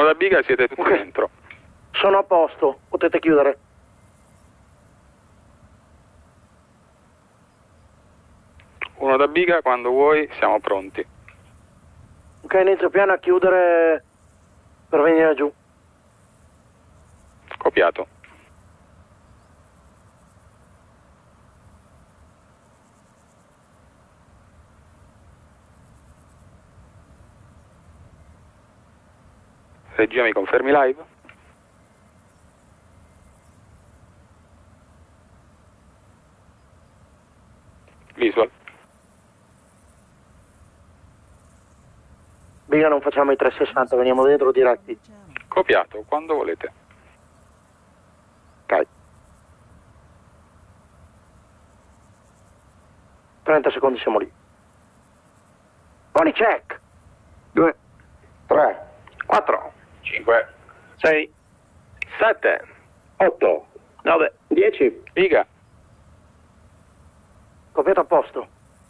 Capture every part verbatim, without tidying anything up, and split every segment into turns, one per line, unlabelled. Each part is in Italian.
Uno da biga, siete tutti
Okay.
dentro.
Sono a posto, potete chiudere.
Uno da biga, quando vuoi siamo pronti.
Ok, inizio piano a chiudere per venire giù.
Copiato. Regia, mi confermi live? Visual.
Biga, non facciamo i trecentosessanta, veniamo dentro diretti.
Copiato, quando volete.
Ok. trenta secondi siamo lì. Buoni check.
due, tre, quattro,
cinque.
sei, sette, otto, nove, dieci.
Biga.
Copiato a posto.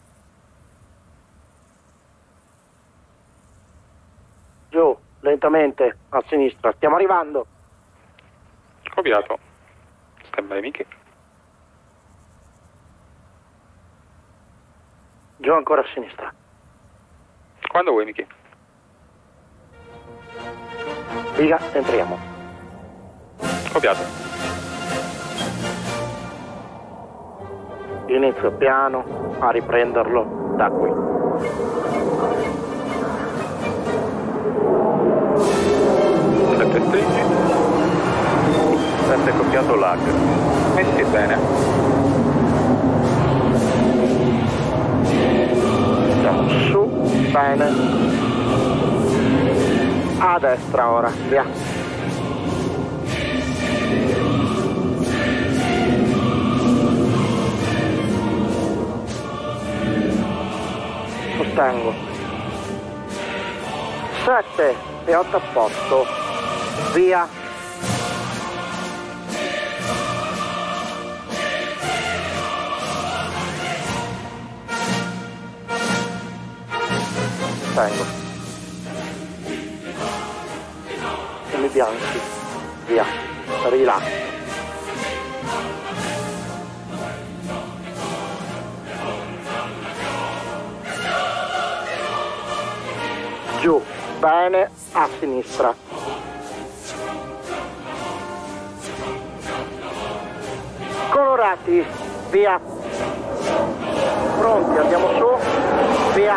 Giù, lentamente, a sinistra. Stiamo arrivando.
Copiato. Stand by, Mickey.
Giù ancora a sinistra.
Quando vuoi, Mickey.
Biga, entriamo.
Copiato.
Inizio piano a riprenderlo da qui.
Sette stringi.
sette copiato lag.
Messi bene.
Andiamo su, bene. A destra ora, via. Sostengo. sette e otto a posto. Via. Sostengo. Temi bianchi. Via. Rilascio. Giù, bene, a sinistra. Colorati, via. Pronti, andiamo su, via.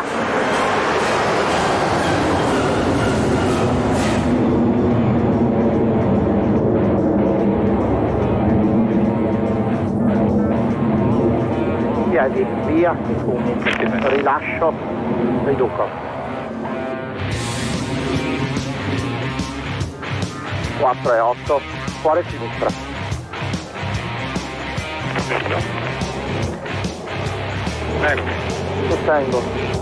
Piedi, via, i fumi. Rilascio, riduco. quattro e otto, cuore sinistra.
Ecco.
Sostengo.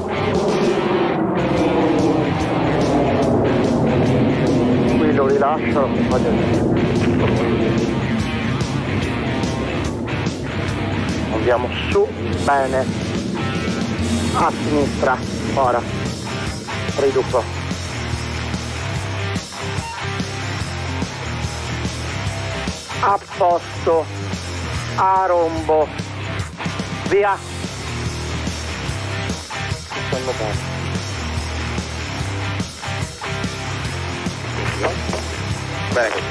Qui lo rilascio, voglio andiamo su, bene. A sinistra, ora. Riduco. A posto, a rombo, via. Stanno bene.
Bene così.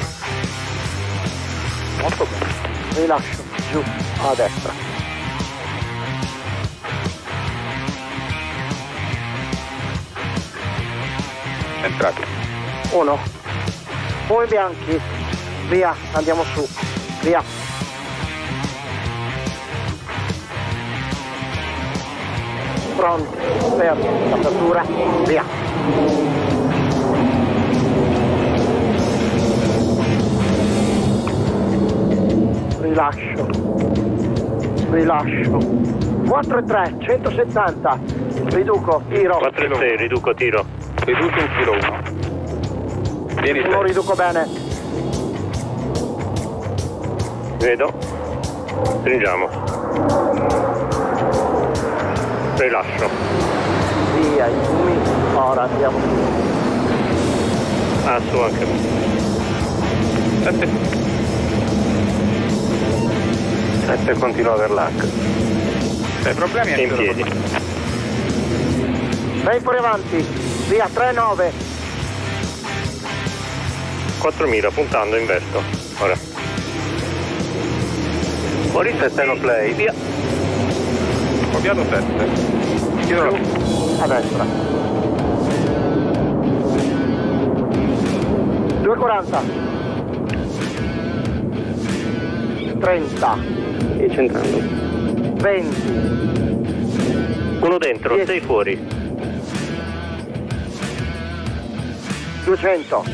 Molto bene.
Rilascio, giù, a destra.
Centrati.
Uno. Poi bianchi. Via, andiamo su. Via. Pronti per l'apertura. Via. Rilascio. Rilascio. quattro e tre, centosettanta. Riduco, tiro.
quattro e sei, riduco, tiro.
Riduco un filo uno. Vieni
Uno
sei.
riduco bene.
Vedo. Stringiamo. Rilascio.
Via, i fumi. Ora andiamo su.
Ah, su anche lui.
sette.
sette continua a aver l'H.
Sei problemi?
In piedi.
sei fuori avanti, via, tre nove.
quattromila puntando in verso. Ora. Fuori sette no play, via.
Copiato sette. Chiedo la
A destra. due quaranta. trenta.
E centrando.
venti.
Uno dentro,
dieci.
sei fuori.
duecento.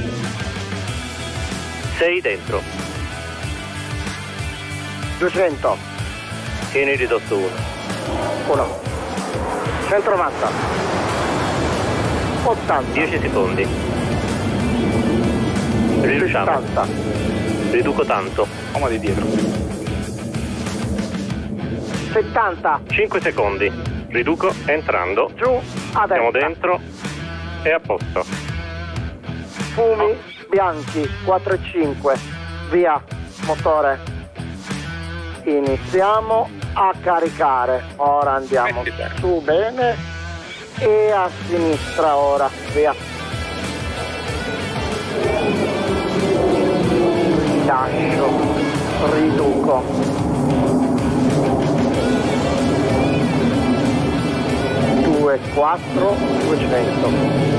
sei dentro.
duecento.
Tieni ridotto uno.
uno. Centro massa. ottanta.
dieci secondi. Riduciamo.
settanta.
Riduco tanto.
uomo di dietro.
settanta.
cinque secondi. Riduco entrando.
Giù, a destra.
Siamo dentro. E a posto.
Fumi bianchi, quattro e cinque. Via, motore. Iniziamo a caricare. Ora andiamo
Metti bene.
su bene e a sinistra ora. Via. Rilascio. Riduco. due, quattro, duecento.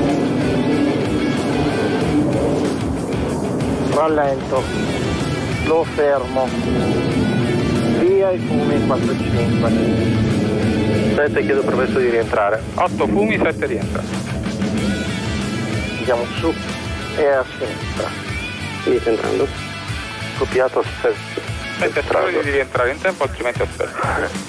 Rallento, lo fermo, via i fumi quattro e cinque. sette, chiedo permesso di rientrare.
otto fumi, sette rientra.
Andiamo su e a sinistra.
Quindi entrando.
Copiato sette.
sette spero di rientrare in tempo, altrimenti aspetti.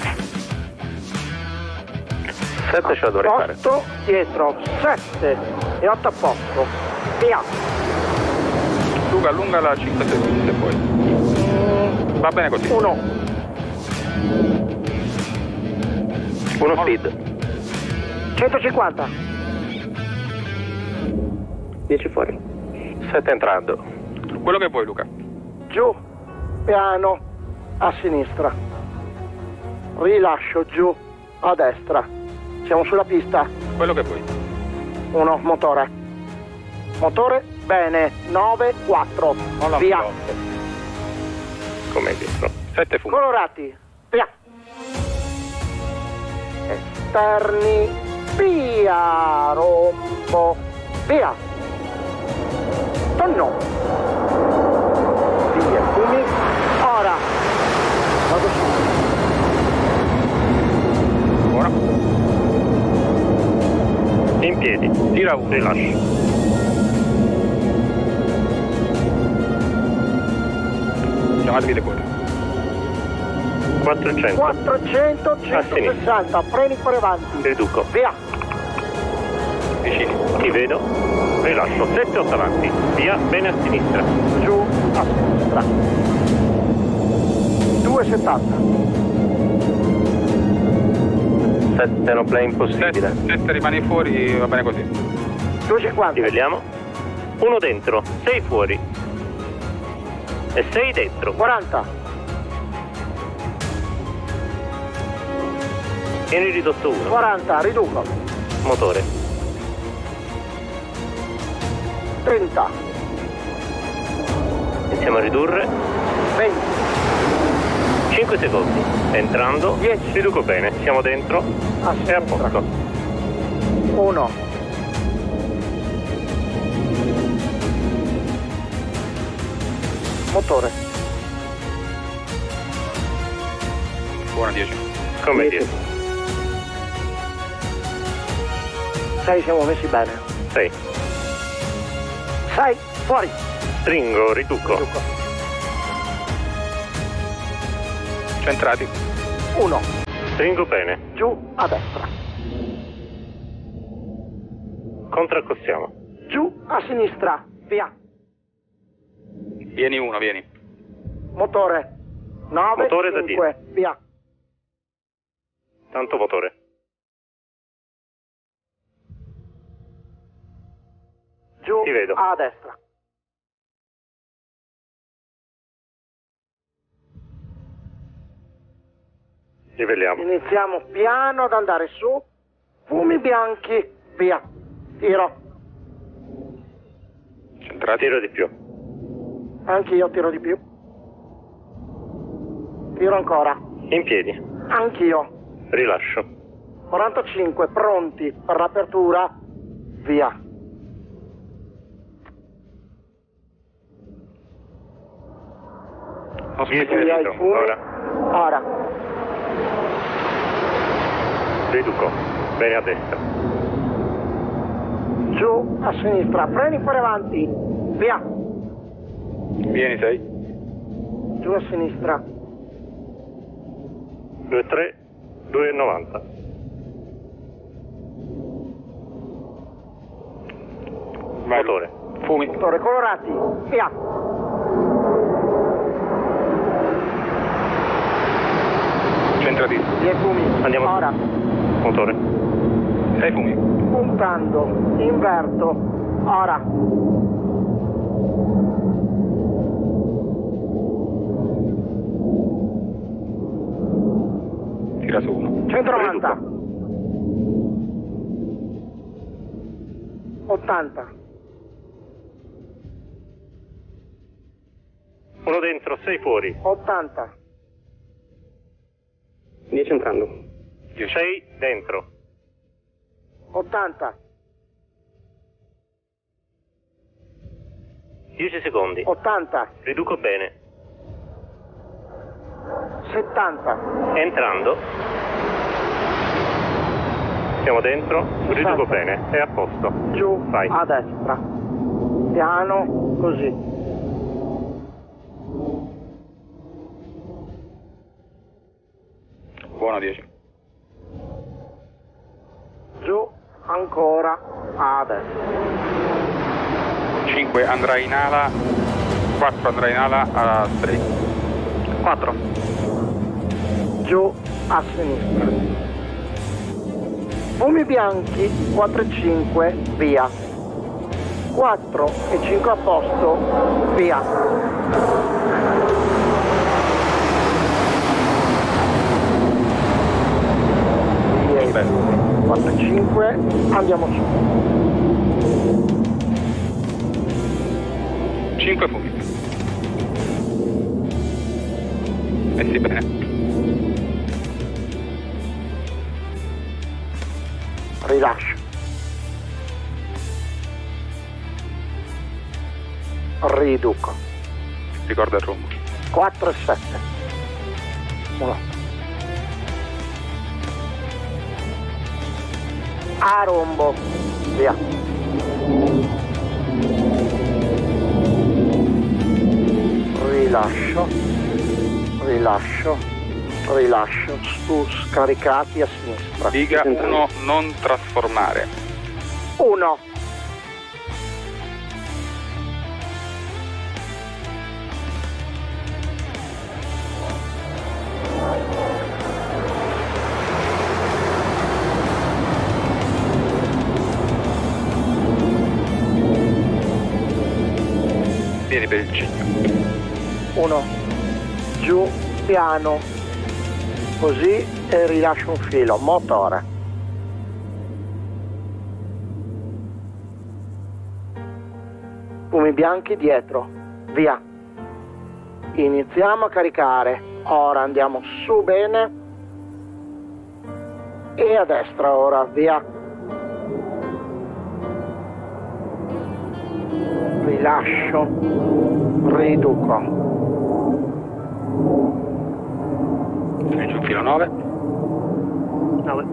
sette ce la dovrei fare.
otto dietro, sette e otto a posto. Via.
Luca, allunga la cinque secondi se puoi. Va bene così.
uno.
Uno speed.
centocinquanta.
dieci fuori. sette entrando.
Quello che vuoi, Luca.
Giù, piano, a sinistra. Rilascio giù, a destra. Siamo sulla pista.
Quello che vuoi.
Uno, motore. Motore, bene, nove, quattro.
Non la
Via.
flotte.
Come dietro.
sette fumi.
Colorati, via. Esterni, via. Rombo, via. Tonno. Via, fumi. Ora. Vado su.
Ora.
In piedi.
Tira uno.
Rilascio.
Chiamatevi le code.
quattrocento.
quattrocento, centosessanta. Freni per avanti.
Riduco.
Via.
Vicini.
Ti vedo. Rilascio. sette otto avanti. Via. Bene a sinistra.
Giù, a sinistra. due settanta.
sette no play impossibile.
sette rimani fuori, va bene così.
due cinquanta.
Livelliamo. Uno dentro. sei fuori. E sei dentro.
quaranta.
Tieni ridotto uno.
quaranta, riduco.
Motore.
trenta.
Iniziamo a ridurre.
venti.
cinque secondi. Entrando.
dieci.
Riduco bene. Siamo dentro.
A
E a
sinistra.
posto.
uno. Motore.
Buona dieci.
Come
dieci.
dietro.
sei, siamo messi bene.
sei.
sei, fuori.
Stringo. Riduco.
Riduco.
Centrati.
uno.
Stringo bene.
Giù, a destra.
Contraccostiamo.
Giù, a sinistra. Via.
Vieni uno, vieni.
Motore. nove,
Motore da
cinque. Via.
Tanto motore.
Giù,
Ti vedo.
a destra.
Livelliamo.
Iniziamo piano ad andare su. Fumi bianchi, via. Tiro.
Centrati.
Tiro di più.
Anch'io tiro di più. Tiro ancora.
In piedi.
Anch'io.
Rilascio.
quarantacinque, pronti per l'apertura. Via.
Non
dieci
spingere
Via
dietro.
i fumi.
Ora.
Ora.
Riduco. Bene a destra.
Giù a sinistra. Freni fuori avanti. Via.
Vieni, sei.
Giù a sinistra.
due tre, due novanta.
Vai.
Motore.
Fumi.
Motore colorati. Via.
Centrati.
Via i fumi.
Andiamo.
Ora.
Motore.
sei fumi.
Puntando. Inverto. Ora.
Tira su uno.
centonovanta. ottanta.
Uno dentro, sei fuori.
ottanta.
dieci entrando. sei dentro.
ottanta.
dieci secondi.
ottanta.
Riduco bene.
settanta.
Entrando. Siamo dentro. Riduco bene. È a posto.
Giù
Vai.
a destra. Piano così.
Buono, dieci.
Giù ancora a destra.
cinque andrà in ala. quattro andrà in ala a sei. quattro.
Giù a sinistra. Fumi bianchi quattro e cinque, via. quattro e cinque a posto, via. Via i fumi. quattro e cinque, andiamo su.
cinque fumi. Messi bene.
Rilascio. Riduco.
Ricorda il rumbo.
quattro e sette. uno. A rombo. Via. Rilascio. Rilascio. Rilascio. Su scaricati a sinistra.
Riga uno, non trasformare.
uno.
Vieni per il cigno.
uno. Giù, piano. Così e rilascio un filo. Motore. Fumi bianchi dietro. Via. Iniziamo a caricare. Ora andiamo su bene. E a destra ora. Via. Rilascio. Riduco.
Giù filo nove.
nove.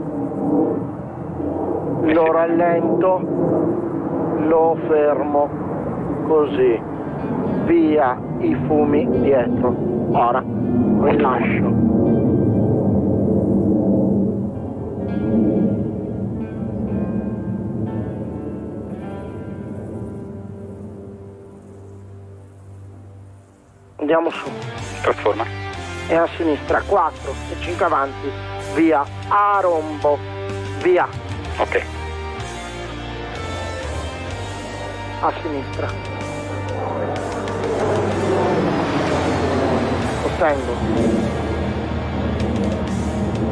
Lo rallento. Lo fermo. Così. Via i fumi dietro. Ora. Rilascio. Andiamo su.
Trasforma.
E a sinistra. quattro e cinque avanti. Via. A rombo. Via.
Ok.
A sinistra. Sostengo.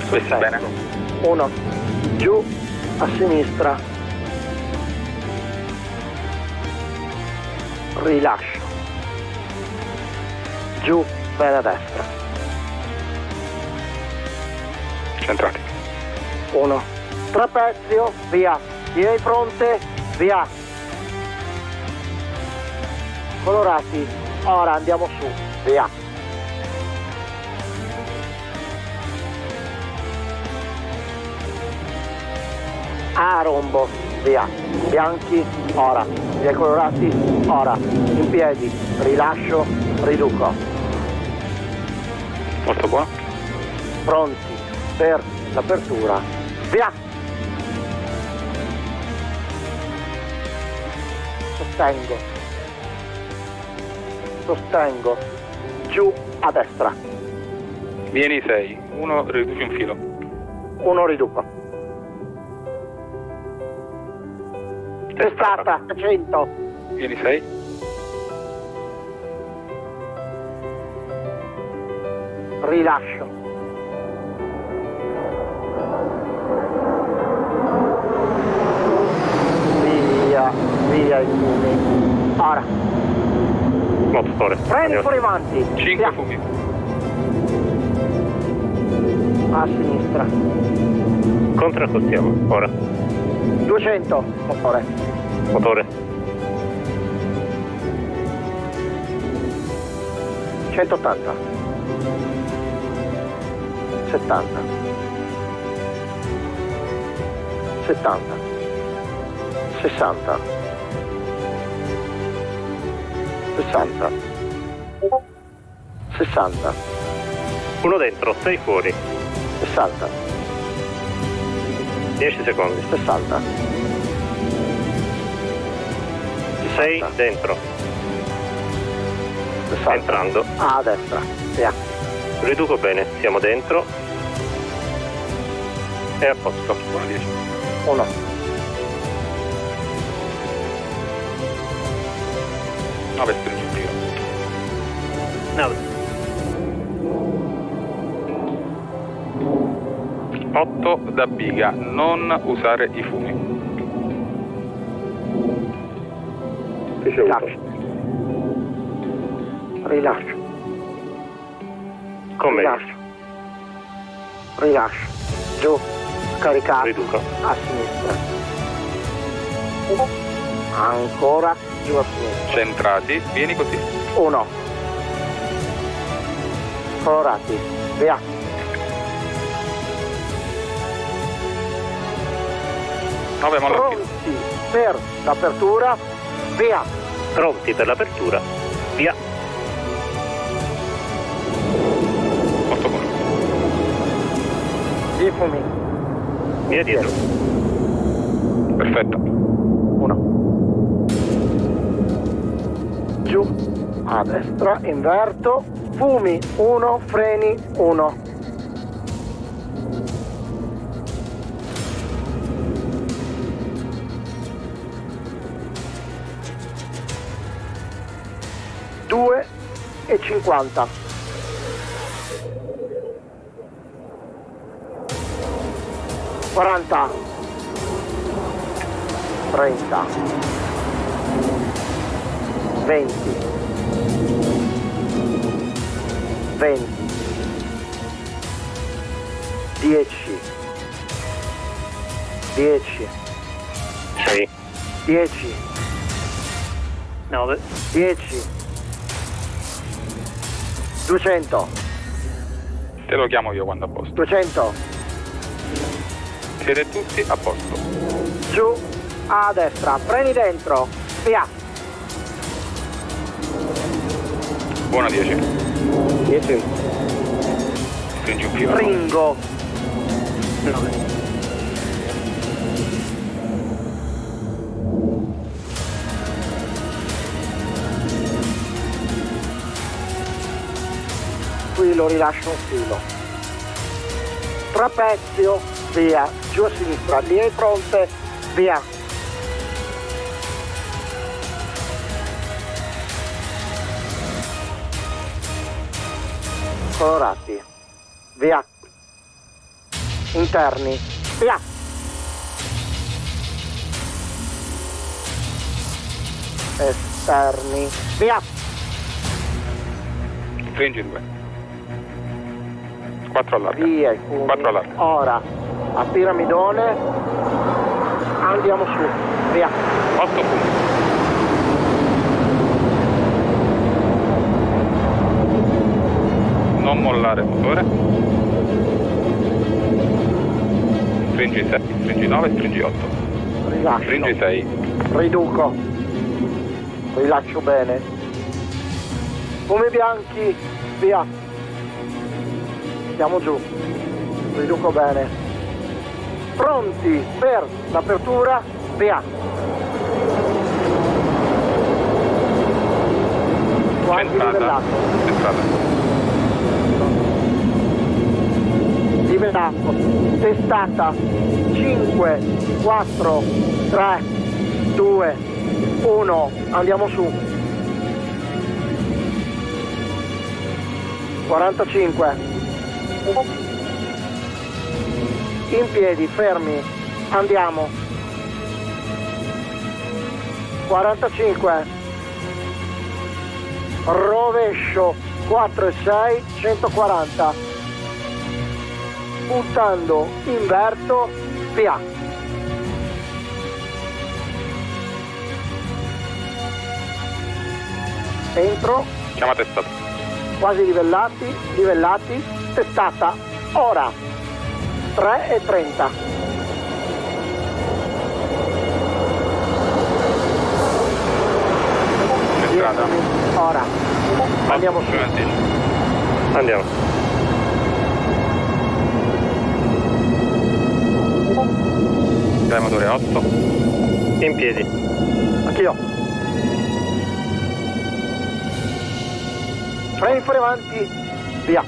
Questi bene.
uno, giù, a sinistra, rilascio, giù, bene a destra,
Centrati.
uno, trapezio, via, via di fronte, via, colorati, ora andiamo su, via. A rombo, via, bianchi, ora, via colorati, ora, in piedi, rilascio, riduco,
Molto buono.
pronti per l'apertura, via, sostengo, sostengo, giù a destra,
Vieni sei. Uno, riduci un filo.
uno riduco. Testata, cento,
Vieni sei.
rilascio, via, via i fumi, ora,
Motore.
prendi fuori avanti,
Cinque
via,
fumi.
a sinistra,
Contraccostiamo. Ora.
duecento, motore,
Motore.
centottanta, settanta, settanta, sessanta, sessanta, sessanta,
Uno dentro, sei fuori.
sessanta,
dieci secondi.
sessanta,
sei dentro.
sessanta,
Entrando.
a destra, via,
Riduco bene. Siamo dentro. E a posto.
Buono dieci.
uno,
Nove, stringi un filo.
nove.
Otto da biga. Non usare i fumi.
rilascio, rilascio,
Come?
rilascio, rilascio, giù, scaricato,
Riduco.
a sinistra, ancora, giù a sinistra,
Centrati. Vieni così.
uno, colorati, via,
Nove, molla il filo.
pronti per l'apertura, via,
Pronti per l'apertura. Via.
Molto buono.
i fumi,
Via dietro.
Perfetto.
uno, giù, a destra, inverto, fumi, uno, freni, uno, due e cinquanta, quaranta, trenta, venti, venti, dieci, dieci,
sei.
dieci,
nove.
dieci, duecento,
Te lo chiamo io quando a posto.
duecento,
Siete tutti a posto.
giù, a destra, freni dentro, via,
Buono dieci.
dieci,
Stringi un filo.
Ringo,
nove.
qui lo rilascio un filo, trapezio, via, giù a sinistra, linea di fronte, via, colorati, via, interni, via. Esterni, via.
Stringi due. quattro allarga.
Via i fumi.
quattro allarga.
Ora, a piramidone, andiamo su, via.
otto fumi. Non mollare motore. Stringi sei, stringi nove, stringi otto.
Rilascio.
Stringi sei.
Riduco. Rilascio bene. Fumi bianchi, via. Andiamo giù. Riduco bene. Pronti per l'apertura, via. Quasi
Centrata.
livellato.
Centrata.
Livellato. Testata. cinque, quattro, tre, due, uno. Andiamo su. quarantacinque. In piedi, fermi, andiamo. quarantacinque. Rovescio quattro e sei, centoquaranta. Puntando, inverto, via. Entro.
Chiama testata.
Quasi livellati, livellati, testata, ora, tre e trenta.
Centrata.
Ora, andiamo su.
Andiamo.
Dai motore otto.
In piedi.
Anch'io. Freni fuori avanti, via.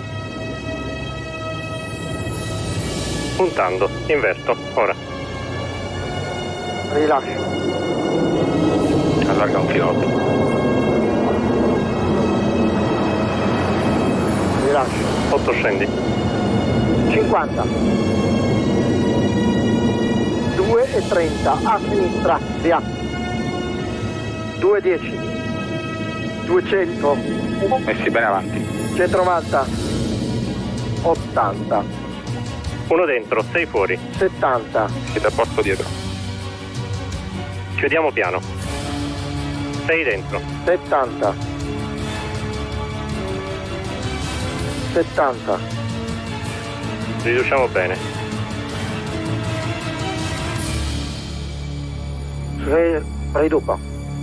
Puntando, inverto, ora.
Rilascio.
Allarga un filo otto.
Rilascio.
otto scendi.
cinquanta. due e trenta, a sinistra, via. due e dieci. duecento.
Messi bene avanti.
centonovanta. ottanta.
Uno dentro, sei fuori.
settanta.
Siete a posto dietro.
Chiudiamo piano. sei dentro.
settanta. settanta.
Riduciamo bene.
Re- riduco.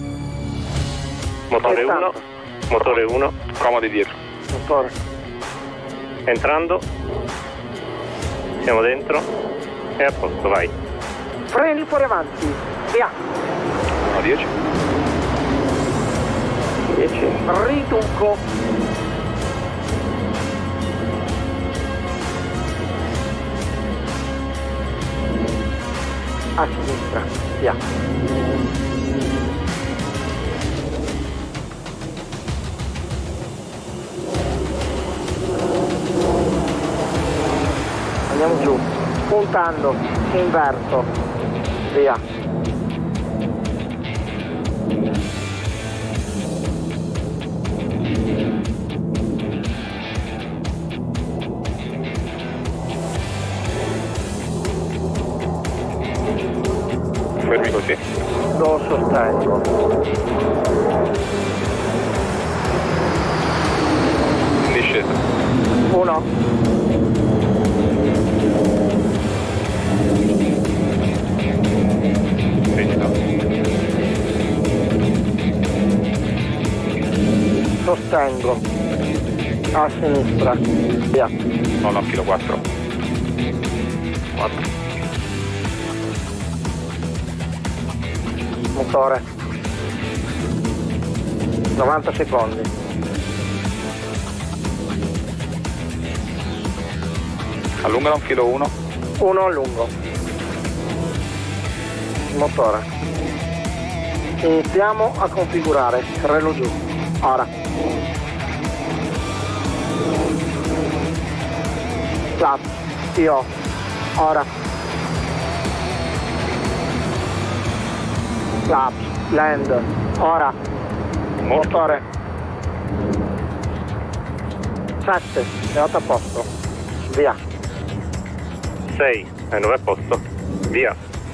Motore
settanta.
uno. Motore uno.
Comodi dietro.
Motore.
Entrando. Siamo dentro. E a posto, vai.
Freni fuori avanti, via.
uno dieci.
dieci. Riduco. A sinistra, via. Andiamo giù, puntando, inverto, via.
Fermi così.
Lo sostengo.
In discesa.
Uno.
Rigido.
Sostengo. A sinistra, via.
No, no, filo quattro. quattro.
Motore. novanta secondi.
Allungalo un filo uno.
Uno a lungo. Motore. Iniziamo a configurare. Freno giù. Ora. Flap. Io. ora. Clap, land, ora. Motore. sette e otto a posto. Via.
sei e nove a posto. Via.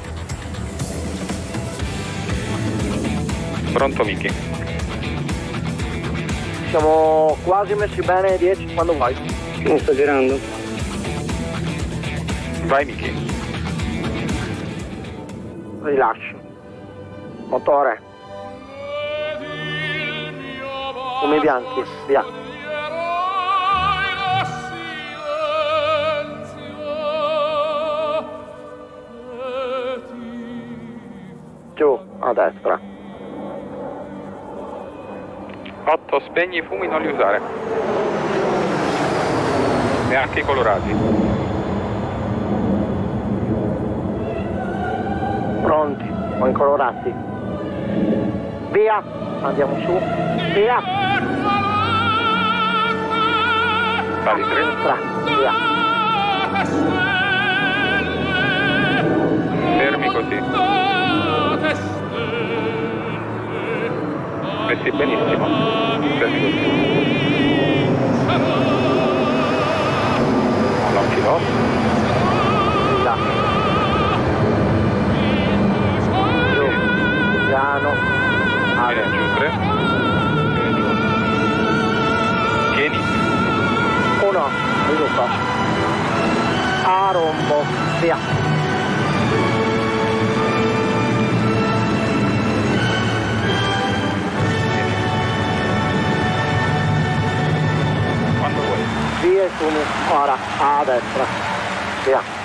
Pronto Miki?
Siamo quasi messi bene, dieci quando vuoi.
Non sto girando.
Vai Miki.
Rilascio. Motore. Fumi bianchi, via. Giù, a destra.
otto, spegni i fumi, non li usare. Neanche i colorati.
Pronti, o incolorati. Via, andiamo su. Via.
Sali tre.
Destra, via.
Fermi così. Messi benissimo. Fermi così. Molla un filo.
Là. Giù. Piano.
Vieni giù tre. Vieni giù. Tieni.
Uno. Sviluppa. A rombo. Via.
Quando vuoi.
Via e fumi. Ora. A destra. Via.